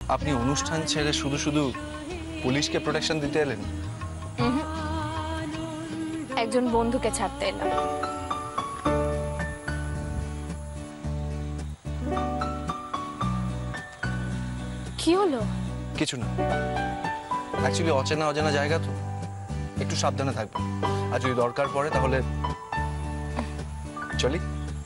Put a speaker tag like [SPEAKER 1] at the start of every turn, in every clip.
[SPEAKER 1] আপনি অনুষ্ঠান ছেড়ে শুধু শুধু পুলিশকে প্রোটেকশন দিতে এলেন?
[SPEAKER 2] একজন বন্ধুকে ছাড়তে এলাম। কি হলো?
[SPEAKER 1] কিছু না, অ্যাকচুয়ালি অচেনা অজানা জায়গা তো, একটু সাবধানে থাকবেন। আর যদি দরকার পড়ে তাহলে চলি।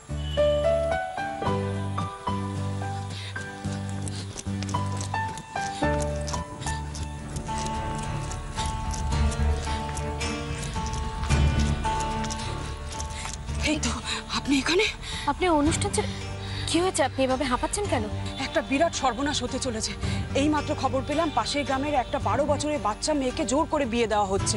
[SPEAKER 3] এই তো আপনি এখানে।
[SPEAKER 2] আপনি অনুষ্ঠান কি হয়েছে? আপনি এভাবে হাঁপাচ্ছেন কেন?
[SPEAKER 3] একটা বিরাট সর্বনাশ হতে চলেছে। এই মাত্র খবর পেলাম পাশের গ্রামের একটা 12 বছরের বাচ্চা মেয়েকে জোর করে বিয়ে দেওয়া হচ্ছে।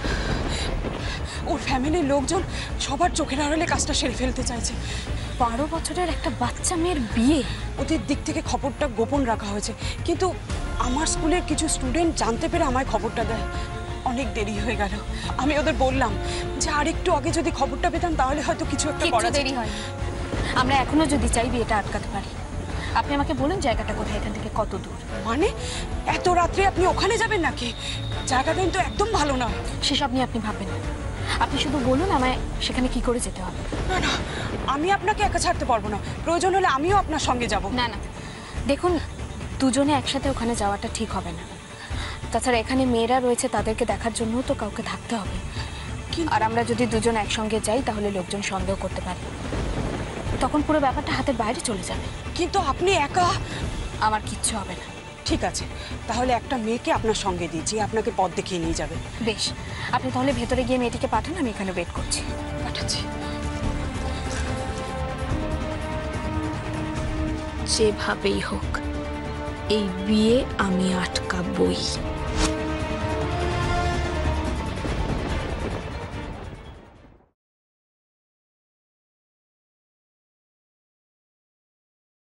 [SPEAKER 3] ওর ফ্যামিলির লোকজন সবার চোখের আড়ালে কাজটা সেরে ফেলতে চাইছে।
[SPEAKER 2] 12 বছরের একটা বাচ্চা মেয়ের বিয়ে?
[SPEAKER 3] ওদের দিক থেকে খবরটা গোপন রাখা হয়েছে, কিন্তু আমার স্কুলের কিছু স্টুডেন্ট জানতে পেরে আমায় খবরটা দেয়। অনেক দেরি হয়ে গেল। আমি ওদের বললাম যে আর একটু আগে যদি খবরটা পেতাম তাহলে হয়তো কিছু একটা করা যেত।
[SPEAKER 2] দেরি হয়, আমরা এখনো যদি চাই বিয়েটা আটকাতে পারি। আপনি আমাকে বলুন জায়গাটা কোথায়, এখান থেকে কত দূর?
[SPEAKER 3] মানে এত রাত্রে আপনি ওখানে যাবেন নাকি? জায়গাটা কিন্তু একদম ভালো না।
[SPEAKER 2] সেসব নিয়ে আপনি ভাববেন না, আপনি শুধু বলুন আমায় সেখানে কি করে যেতে হবে।
[SPEAKER 3] না না, আমি আপনাকে একা ছাড়তে পারবো না। প্রয়োজন হলে আমিও আপনার সঙ্গে যাব।
[SPEAKER 2] না না, দেখুন দুজনে একসাথে ওখানে যাওয়াটা ঠিক হবে না। তাছাড়া এখানে মেয়েরা রয়েছে, তাদেরকে দেখার জন্যও তো কাউকে থাকতে হবে। আর আমরা যদি দুজন একসঙ্গে যাই তাহলে লোকজন সন্দেহ করতে পারে, তখন পুরো ব্যাপারটা হাতের বাইরে চলে যাবে।
[SPEAKER 3] কিন্তু আপনি একা।
[SPEAKER 2] আমার কিচ্ছু হবে না।
[SPEAKER 3] ঠিক আছে, তাহলে একটা মেয়েকে আপনার সঙ্গে দিয়েছি, আপনাকে পথ দেখিয়ে নিয়ে যাবে।
[SPEAKER 2] বেশ, আপনি তাহলে ভেতরে গিয়ে মেয়েটিকে পাঠান, আমি এখানে ওয়েট করছি।
[SPEAKER 3] পাঠাচ্ছি।
[SPEAKER 2] যেভাবেই হোক এই বিয়ে আমি আটকাবই।